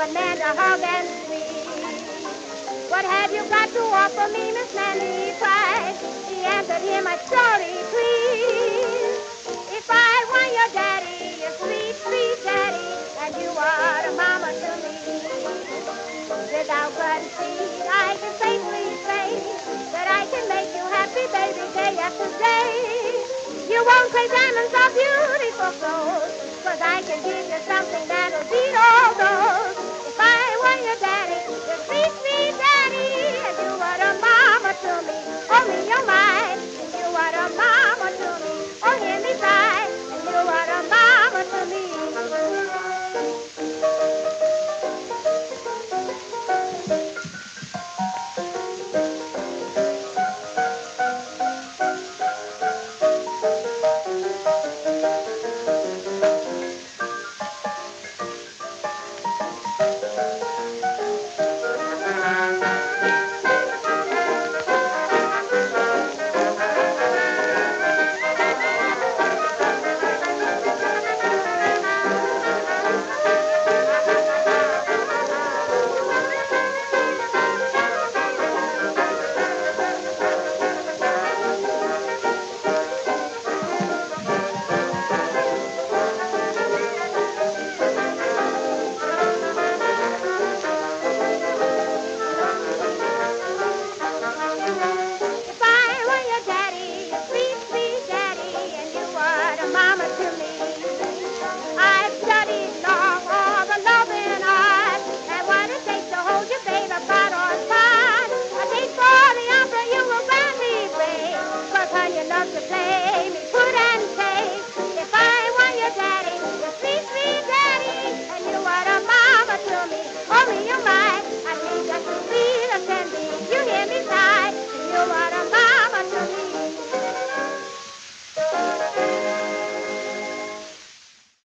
a man to hug and squeeze. What have you got to offer me, Miss Nanny? He cried. She answered him, I surely please. If I were your daddy, your sweet, sweet daddy, and you are a mama to me. Without conceit, I can safely say that I can make you happy, baby, day after day. You won't trade diamonds or beautiful clothes, 'cause I can give you something that'll beat all those. If I were your daddy, your sweet, sweet daddy, and you were a mama to me, only your